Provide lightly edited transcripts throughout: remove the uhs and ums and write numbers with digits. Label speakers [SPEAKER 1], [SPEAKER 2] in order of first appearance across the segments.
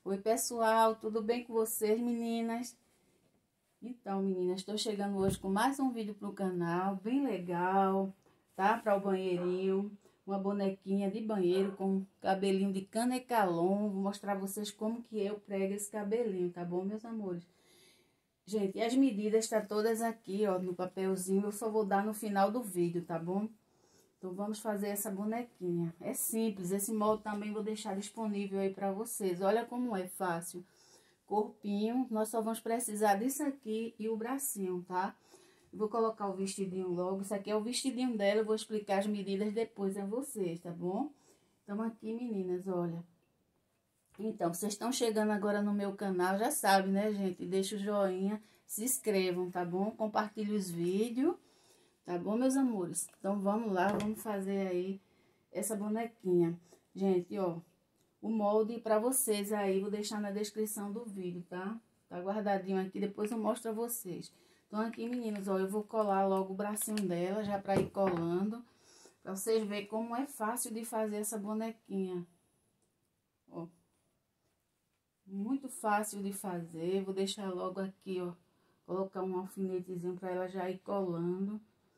[SPEAKER 1] Oi, pessoal, tudo bem com vocês, meninas? Então, meninas, estou chegando hoje com mais um vídeo pro canal, bem legal, tá? Para o banheirinho, uma bonequinha de banheiro com cabelinho de canecalon. Vou mostrar a vocês como que eu prego esse cabelinho, tá bom, meus amores? Gente, as medidas estão todas aqui, ó, no papelzinho, eu só vou dar no final do vídeo, tá bom? Então, vamos fazer essa bonequinha. É simples, esse molde também vou deixar disponível aí para vocês. Olha como é fácil. Corpinho, nós só vamos precisar disso aqui e o bracinho, tá? Vou colocar o vestidinho logo. Isso aqui é o vestidinho dela, eu vou explicar as medidas depois a vocês, tá bom? Então, aqui, meninas, olha. Então, vocês estão chegando agora no meu canal, já sabe, né, gente? Deixa o joinha, se inscrevam, tá bom? Compartilhe os vídeos. Tá bom, meus amores? Então, vamos lá, vamos fazer aí essa bonequinha. Gente, ó, o molde pra vocês aí, vou deixar na descrição do vídeo, tá? Tá guardadinho aqui, depois eu mostro a vocês. Então, aqui, meninos, ó, eu vou colar logo o bracinho dela, já pra ir colando, pra vocês verem como é fácil de fazer essa bonequinha. Ó, muito fácil de fazer, vou deixar logo aqui, ó, colocar um alfinetezinho pra ela já ir colando.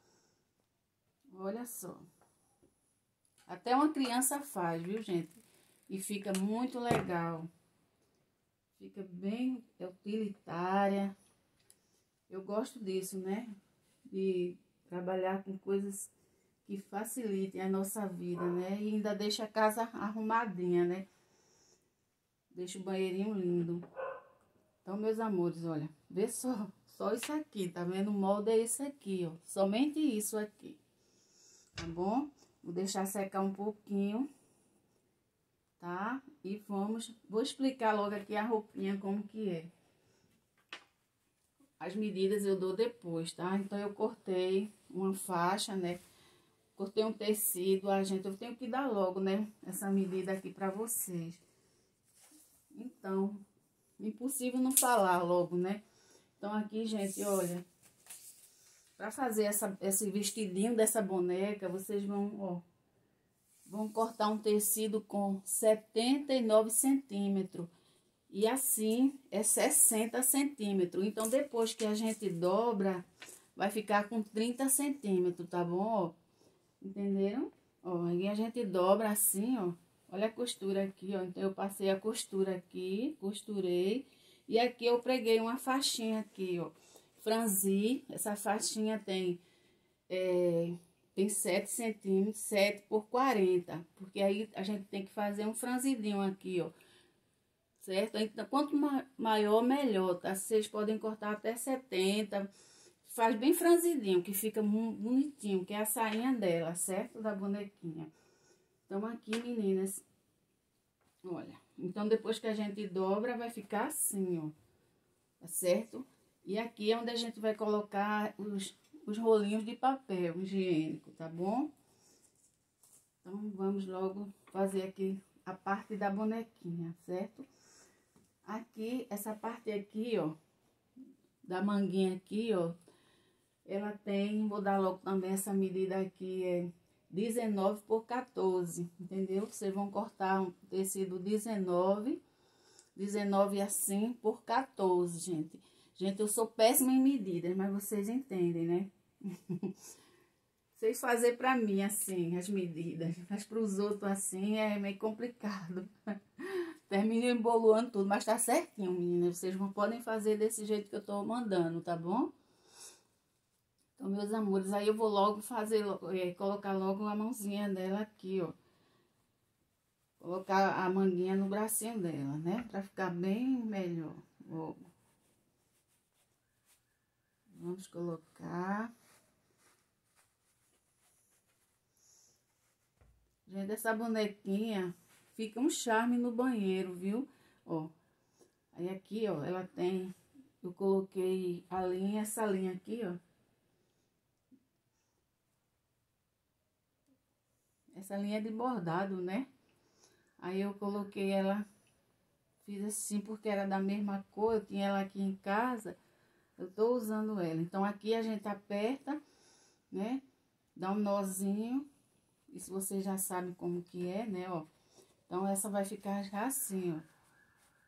[SPEAKER 1] Olha só. Até uma criança faz, viu, gente? E fica muito legal. Fica bem utilitária. Eu gosto disso, né? De trabalhar com coisas que facilitem a nossa vida, né? E ainda deixa a casa arrumadinha, né? Deixa o banheirinho lindo. Então, meus amores, olha. Vê só isso aqui, tá vendo? O molde é esse aqui, ó. Somente isso aqui. Tá bom? Vou deixar secar um pouquinho, tá? E vou explicar logo aqui a roupinha como que é. As medidas eu dou depois, tá? Então, eu cortei uma faixa, né? Cortei um tecido, eu tenho que dar logo, né? Essa medida aqui pra vocês. Então, impossível não falar logo, né? Então, aqui, gente, olha. Pra fazer esse vestidinho dessa boneca, vocês vão cortar um tecido com 79 centímetros. E assim é 60 centímetros. Então, depois que a gente dobra, vai ficar com 30 centímetros, tá bom? Ó, entenderam? Ó, aí a gente dobra assim, ó. Olha a costura aqui, ó. Então, eu passei a costura aqui, costurei. E aqui eu preguei uma faixinha aqui, ó. Franzi, essa faixinha tem 7 centímetros, 7 por 40. Porque aí a gente tem que fazer um franzidinho aqui, ó. Certo? Então, quanto maior, melhor, tá? Vocês podem cortar até 70. Faz bem franzidinho, que fica bonitinho, que é a sainha dela, certo? Da bonequinha. Então, aqui, meninas, olha. Então, depois que a gente dobra, vai ficar assim, ó. Tá certo? E aqui é onde a gente vai colocar os rolinhos de papel higiênico, tá bom? Então, vamos logo fazer aqui a parte da bonequinha, certo? Aqui, essa parte aqui, ó, da manguinha aqui, ó, ela tem, vou dar logo também essa medida aqui, é 19 por 14, entendeu? Vocês vão cortar um tecido 19 assim por 14, gente. Gente, eu sou péssima em medidas, mas vocês entendem, né? Vocês fazem pra mim assim, as medidas, mas pros outros assim é meio complicado. Termino embolando tudo, mas tá certinho, meninas. Vocês não podem fazer desse jeito que eu tô mandando, tá bom? Então, meus amores, aí eu vou logo fazer, colocar logo a mãozinha dela aqui, ó. Colocar a manguinha no bracinho dela, né? Pra ficar bem melhor. Vamos colocar. Gente, essa bonequinha fica um charme no banheiro, viu? Ó, aí aqui, ó, ela tem... Eu coloquei a linha, essa linha aqui, ó. Essa linha é de bordado, né? Aí eu coloquei ela, fiz assim porque era da mesma cor, eu tinha ela aqui em casa, eu tô usando ela. Então, aqui a gente aperta, né? Dá um nozinho, isso vocês já sabem como que é, né, ó. Então, essa vai ficar já assim, ó.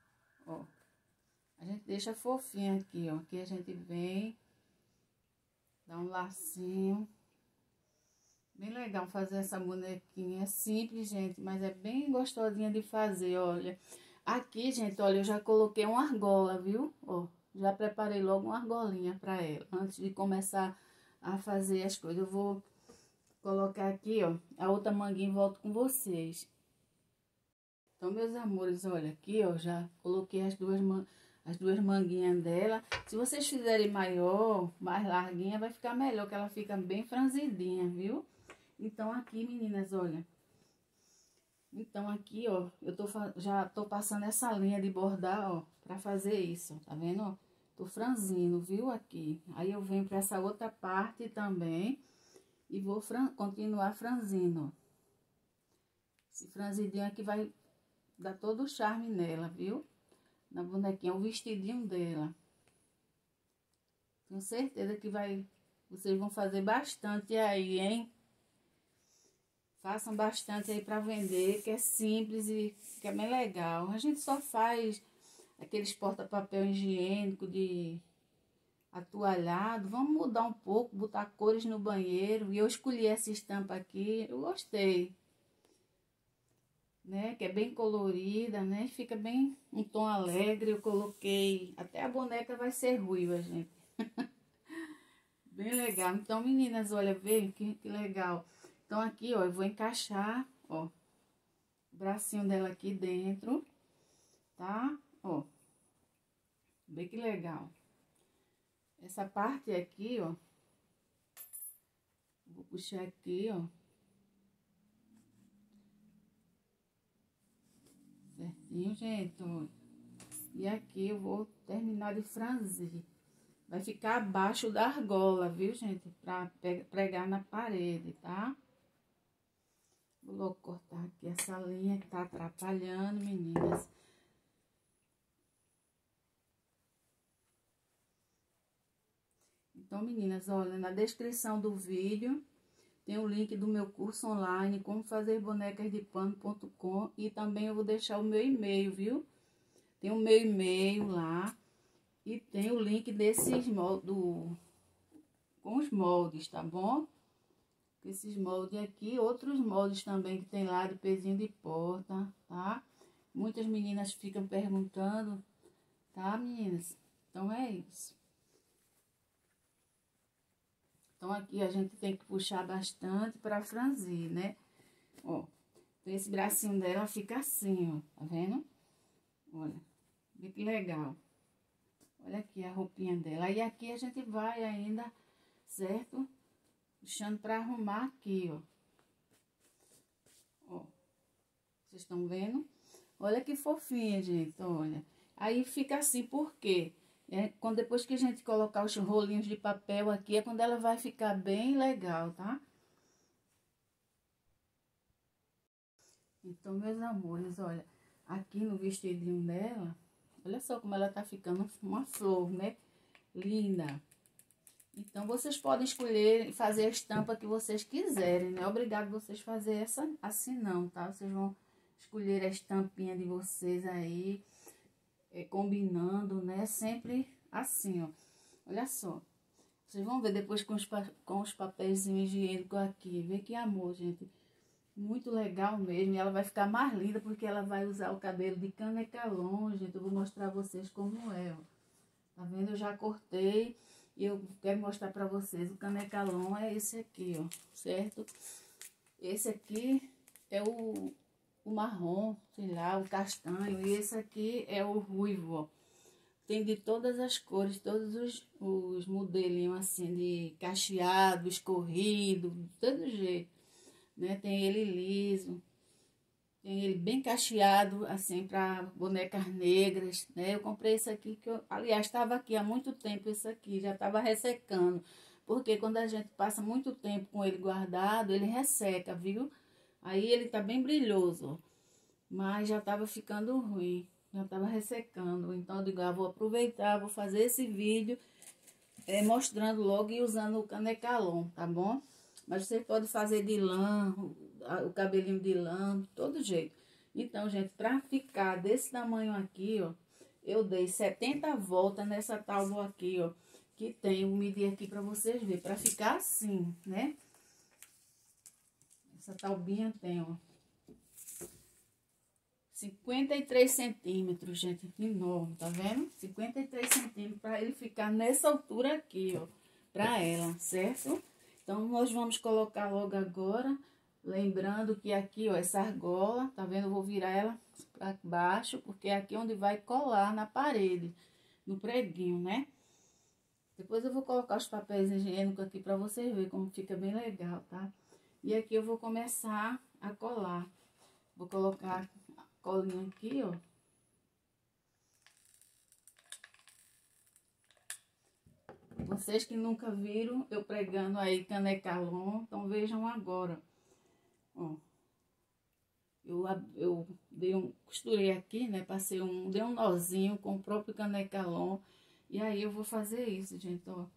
[SPEAKER 1] Ó, a gente deixa fofinho aqui, ó. Aqui a gente vem, dá um lacinho. Bem legal fazer essa bonequinha. É simples, gente, mas é bem gostosinha de fazer, olha. Aqui, gente, olha, eu já coloquei uma argola, viu? Ó, já preparei logo uma argolinha pra ela. Antes de começar a fazer as coisas, eu vou colocar aqui, ó, a outra manguinha e volto com vocês. Então, meus amores, olha, aqui, ó, já coloquei as duas manguinhas dela. Se vocês fizerem maior, mais larguinha, vai ficar melhor, que ela fica bem franzidinha, viu? Então, aqui, meninas, olha. Então, aqui, ó, já tô passando essa linha de bordar, ó, pra fazer isso, tá vendo, ó? Tô franzindo, viu, aqui. Aí, eu venho pra essa outra parte também e vou continuar franzindo, ó. Esse franzidinho aqui vai dar todo o charme nela, viu? Na bonequinha, o vestidinho dela. Tenho certeza que vocês vão fazer bastante aí, hein? Façam bastante aí pra vender, que é simples e que é bem legal. A gente só faz aqueles porta-papel higiênico de atualhado. Vamos mudar um pouco, botar cores no banheiro. E eu escolhi essa estampa aqui, eu gostei. Né, que é bem colorida, né, fica bem um tom alegre. Eu coloquei, até a boneca vai ser ruiva, gente. Bem legal. Então, meninas, olha, veja que legal. Então, aqui, ó, eu vou encaixar, ó, o bracinho dela aqui dentro, tá? Ó, bem que legal. Essa parte aqui, ó, vou puxar aqui, ó. Certinho, gente, ó. E aqui eu vou terminar de franzir. Vai ficar abaixo da argola, viu, gente? Pra pregar na parede, tá? Vou logo cortar aqui essa linha que tá atrapalhando, meninas. Então, meninas, olha, na descrição do vídeo tem o link do meu curso online, como fazer bonecasdepano.com, e também eu vou deixar o meu e-mail, viu? Tem o meu e-mail lá e tem o link desses moldes, com os moldes, tá bom? Esses moldes aqui, outros moldes também que tem lá de pezinho de porta, tá? Muitas meninas ficam perguntando, tá, meninas? Então é isso. Então aqui a gente tem que puxar bastante para franzir, né? Ó, então esse bracinho dela fica assim, ó, tá vendo? Olha, vê que legal. Olha aqui a roupinha dela. E aqui a gente vai ainda, certo? Puxando para arrumar aqui, ó. Ó, vocês estão vendo? Olha que fofinha, gente, olha. Aí fica assim, por quê? Quando depois que a gente colocar os rolinhos de papel aqui, é quando ela vai ficar bem legal, tá? Então, meus amores, olha, aqui no vestidinho dela, olha só como ela tá ficando uma flor, né? Linda. Então, vocês podem escolher e fazer a estampa que vocês quiserem, não é obrigado vocês fazer essa assim não, tá? Vocês vão escolher a estampinha de vocês aí, combinando, né? Sempre assim, ó. Olha só. Vocês vão ver depois com os papéis higiênicos aqui. Vê que amor, gente. Muito legal mesmo. E ela vai ficar mais linda porque ela vai usar o cabelo de canecalon, gente. Eu vou mostrar a vocês como é, ó. Tá vendo? Eu já cortei e eu quero mostrar pra vocês. O canecalon é esse aqui, ó. Certo? Esse aqui é o marrom, sei lá, o castanho. E esse aqui é o ruivo, ó. Tem de todas as cores, todos os modelinhos assim, de cacheado, escorrido, de todo jeito, né? Tem ele liso, tem ele bem cacheado, assim, para bonecas negras, né? Eu comprei esse aqui, aliás, estava aqui há muito tempo esse aqui, já estava ressecando. Porque quando a gente passa muito tempo com ele guardado, ele resseca, viu? Aí ele tá bem brilhoso, ó. Mas já estava ficando ruim. Já estava ressecando, então eu digo, vou aproveitar, vou fazer esse vídeo mostrando logo e usando o canecalon, tá bom? Mas você pode fazer de lã, o cabelinho de lã, todo jeito. Então, gente, pra ficar desse tamanho aqui, ó, eu dei 70 voltas nessa tábua aqui, ó. Que tem, eu medi aqui pra vocês verem, pra ficar assim, né? Essa taubinha tem, ó. 53 centímetros, gente, enorme, tá vendo? 53 centímetros para ele ficar nessa altura aqui, ó, para ela, certo? Então, nós vamos colocar logo agora, lembrando que aqui, ó, essa argola, tá vendo? Eu vou virar ela para baixo, porque é aqui onde vai colar na parede, no preguinho, né? Depois eu vou colocar os papéis higiênicos aqui para vocês verem como fica bem legal, tá? E aqui eu vou começar a colar. Vou colocar colinha aqui, ó. Vocês que nunca viram eu pregando aí Canecalon, então vejam agora. Ó. Eu costurei aqui, né? Dei um nozinho com o próprio Canecalon. E aí eu vou fazer isso, gente, ó.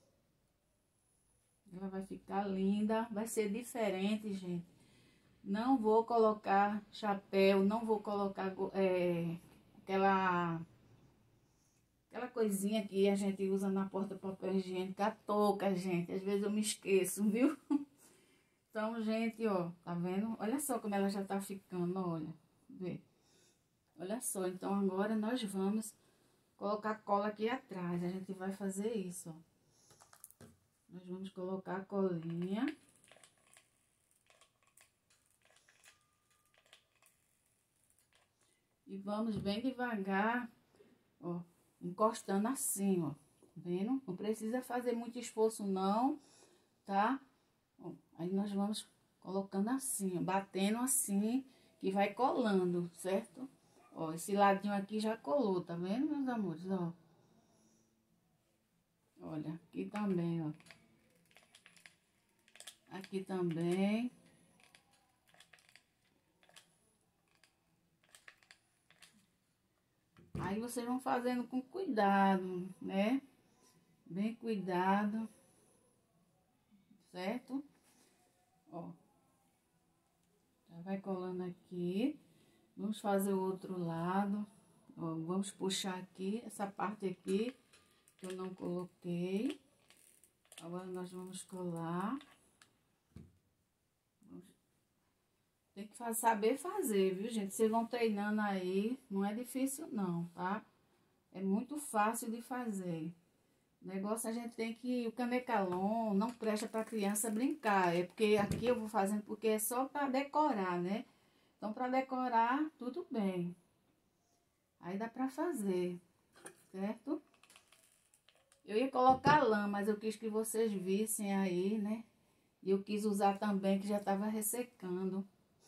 [SPEAKER 1] Ela vai ficar linda, vai ser diferente, gente. Não vou colocar chapéu, não vou colocar aquela coisinha que a gente usa na porta do papel higiênico, a touca, gente. Às vezes eu me esqueço, viu? Então, gente, ó, tá vendo? Olha só como ela já tá ficando, olha. Vê. Olha só, então agora nós vamos colocar cola aqui atrás. A gente vai fazer isso, ó. Nós vamos colocar a colinha. E vamos bem devagar, ó, encostando assim, ó, vendo? Não precisa fazer muito esforço não, tá? Ó, aí nós vamos colocando assim, ó, batendo assim, que vai colando, certo? Ó, esse ladinho aqui já colou, tá vendo, meus amores, ó? Olha, aqui também, ó. Aqui também. Aí vocês vão fazendo com cuidado, né? Bem cuidado, certo? Ó, já vai colando aqui. Vamos fazer o outro lado. Ó, vamos puxar aqui, essa parte aqui que eu não coloquei. Agora nós vamos colar. Tem que saber fazer, viu, gente? Vocês vão treinando aí, não é difícil não, tá? É muito fácil de fazer. O negócio a gente tem que... O Canecalon não presta pra criança brincar. É porque aqui eu vou fazendo porque é só pra decorar, né? Então, pra decorar, tudo bem. Aí dá pra fazer, certo? Eu ia colocar lã, mas eu quis que vocês vissem aí, né? E eu quis usar também, que já tava ressecando.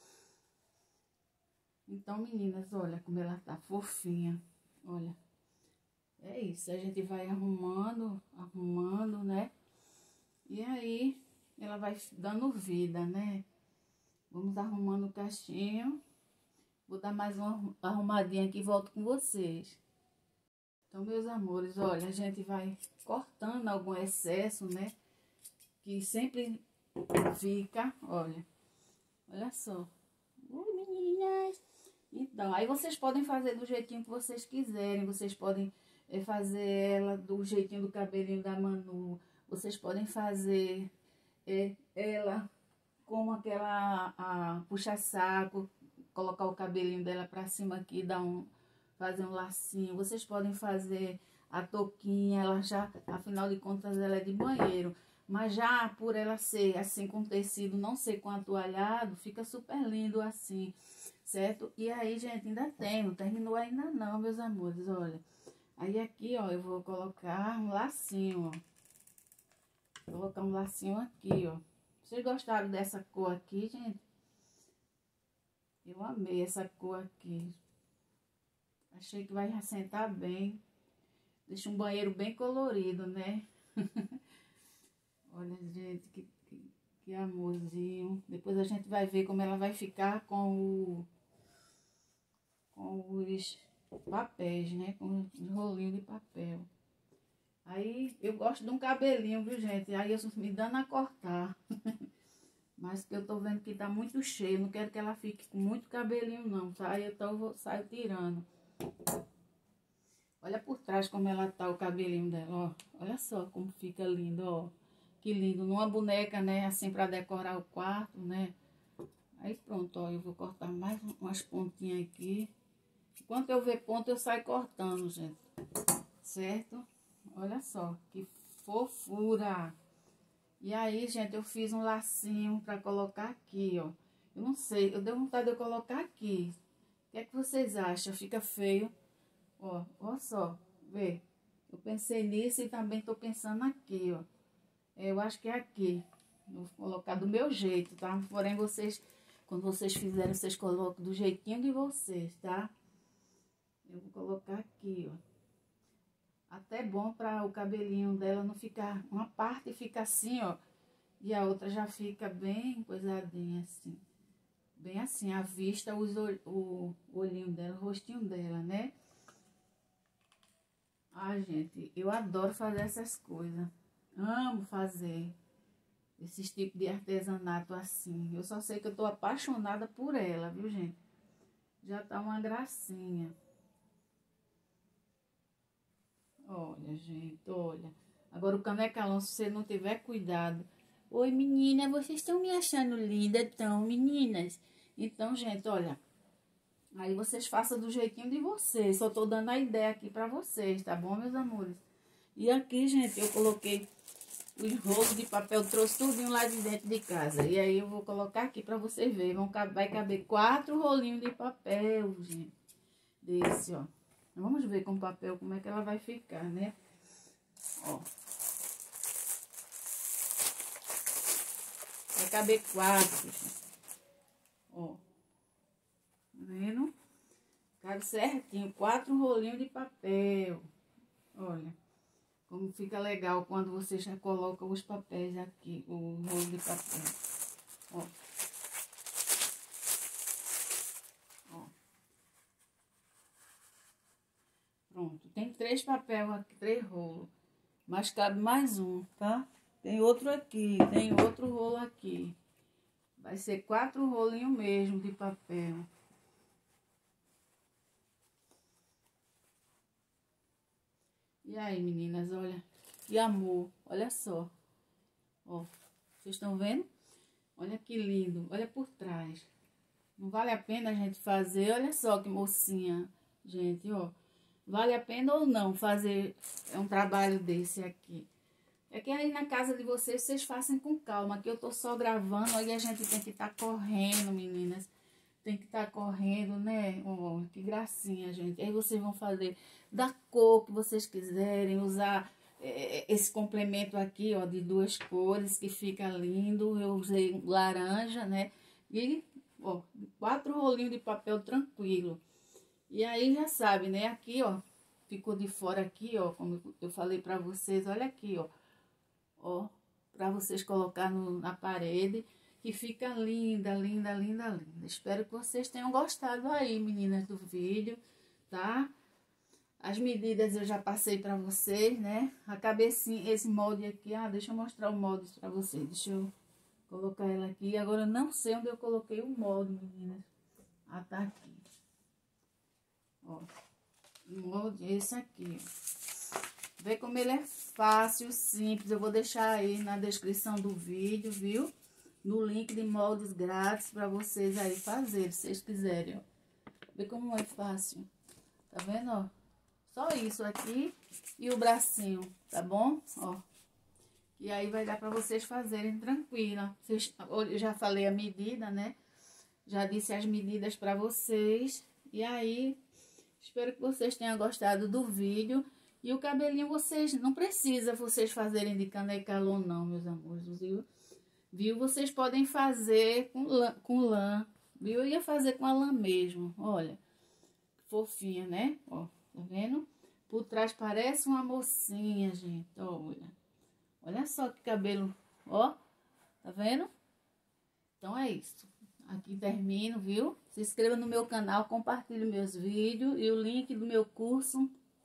[SPEAKER 1] Então, meninas, olha como ela tá fofinha. Olha. É isso, a gente vai arrumando, né? E aí, ela vai dando vida, né? Vamos arrumando o cachinho. Vou dar mais uma arrumadinha aqui e volto com vocês. Então, meus amores, olha, a gente vai cortando algum excesso, né? Que sempre fica, olha. Olha só. Oi, meninas! Então, aí vocês podem fazer do jeitinho que vocês quiserem. Vocês podem fazer ela do jeitinho do cabelinho da Manu. Vocês podem fazer ela como aquela puxa-saco, colocar o cabelinho dela pra cima aqui, fazer um lacinho. Vocês podem fazer a touquinha, ela já, afinal de contas, ela é de banheiro. Mas já por ela ser assim com tecido, não ser com atoalhado, fica super lindo assim, certo? E aí, gente, ainda tem, não terminou ainda não, meus amores, olha. Aí aqui, ó, eu vou colocar um lacinho, ó. Vou colocar um lacinho aqui, ó. Vocês gostaram dessa cor aqui, gente? Eu amei essa cor aqui. Achei que vai assentar bem. Deixa um banheiro bem colorido, né? Olha, gente, que amorzinho. Depois a gente vai ver como ela vai ficar com os papéis, né? Com os rolinhos de papel. Aí eu gosto de um cabelinho, viu, gente? Aí eu me dando a cortar. Mas que eu tô vendo que tá muito cheio. Não quero que ela fique com muito cabelinho, não, tá? Então eu saio tirando. Olha por trás como ela tá, o cabelinho dela, ó. Olha só como fica lindo, ó. Que lindo. Numa boneca, né, assim, pra decorar o quarto, né. Aí pronto, ó, eu vou cortar mais umas pontinhas aqui. Enquanto eu ver ponto, eu saio cortando, gente. Certo? Olha só, que fofura. E aí, gente, eu fiz um lacinho pra colocar aqui, ó. Eu não sei, eu dei vontade de eu colocar aqui. O que é que vocês acham? Fica feio? Ó, ó só, vê. Eu pensei nisso e também tô pensando aqui, ó. Eu acho que é aqui. Vou colocar do meu jeito, tá? Porém, vocês, quando vocês fizerem, vocês colocam do jeitinho de vocês, tá? Eu vou colocar aqui, ó. Até bom para o cabelinho dela não ficar... Uma parte fica assim, ó. E a outra já fica bem coisadinha, assim. Bem assim, à vista, o olhinho dela, o rostinho dela, né? Ai, gente, eu adoro fazer essas coisas. Amo fazer esses tipos de artesanato assim. Eu só sei que eu tô apaixonada por ela, viu, gente? Já tá uma gracinha. Olha, gente, olha. Agora o canecalão, se você não tiver cuidado... Oi, menina, vocês estão me achando linda, tão, meninas? Então, gente, olha... Aí vocês façam do jeitinho de vocês. Só tô dando a ideia aqui pra vocês, tá bom, meus amores? E aqui, gente, eu coloquei os rolos de papel, trouxe tudinho lá de dentro de casa. E aí eu vou colocar aqui pra vocês verem. Vai caber 4 rolinhos de papel, gente. Desse, ó. Vamos ver com o papel como é que ela vai ficar, né? Ó. Vai caber 4, gente. Ó. Tá vendo? Cabe certinho, 4 rolinhos de papel. Olha, como fica legal quando você já coloca os papéis aqui, o rolo de papel. Ó. Ó. Pronto, tem 3 papéis aqui, 3 rolos. Mas cabe mais um, tá? Tem outro aqui, tem outro rolo aqui. Vai ser 4 rolinhos mesmo de papel. E aí, meninas, olha. Que amor, olha só. Ó, vocês estão vendo? Olha que lindo, olha por trás. Não vale a pena a gente fazer, olha só que mocinha, gente, ó. Vale a pena ou não fazer um trabalho desse aqui? É que aí na casa de vocês, vocês façam com calma. Aqui eu tô só gravando, aí a gente tem que estar correndo, meninas. Tem que estar correndo, né? Oh, que gracinha, gente. Aí vocês vão fazer da cor que vocês quiserem, usar esse complemento aqui, ó, de 2 cores, que fica lindo. Eu usei laranja, né? E, ó, 4 rolinhos de papel tranquilo. E aí já sabe, né? Aqui, ó, ficou de fora aqui, ó, como eu falei pra vocês, olha aqui, ó. Ó, pra vocês colocar na parede, que fica linda, linda, linda, linda. Espero que vocês tenham gostado aí, meninas, do vídeo, tá? As medidas eu já passei pra vocês, né? A cabecinha, esse molde aqui, deixa eu mostrar o molde pra vocês. Deixa eu colocar ela aqui. Agora eu não sei onde eu coloquei o molde, meninas. Tá aqui. Ó, o molde é esse aqui, ó. Vê como ele é fácil, simples. Eu vou deixar aí na descrição do vídeo, viu? No link de moldes grátis para vocês aí fazerem, se vocês quiserem, ó. Vê como é fácil. Tá vendo, ó? Só isso aqui e o bracinho, tá bom? Ó. E aí vai dar para vocês fazerem tranquila. Eu já falei a medida, né? Já disse as medidas para vocês. E aí, espero que vocês tenham gostado do vídeo. E o cabelinho vocês, não precisa vocês fazerem de canecalon não, meus amores, viu? Viu? Vocês podem fazer com lã, viu? Eu ia fazer com a lã mesmo, olha. Fofinha, né? Ó, tá vendo? Por trás parece uma mocinha, gente, olha. Olha só que cabelo, ó, tá vendo? Então é isso. Aqui termino, viu? Se inscreva no meu canal, compartilhe meus vídeos e o link do meu curso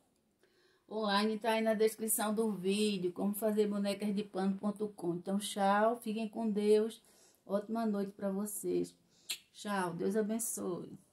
[SPEAKER 1] online tá aí na descrição do vídeo, como fazer bonecas de pano.com. Então, tchau, fiquem com Deus. Ótima noite para vocês. Tchau, Deus abençoe.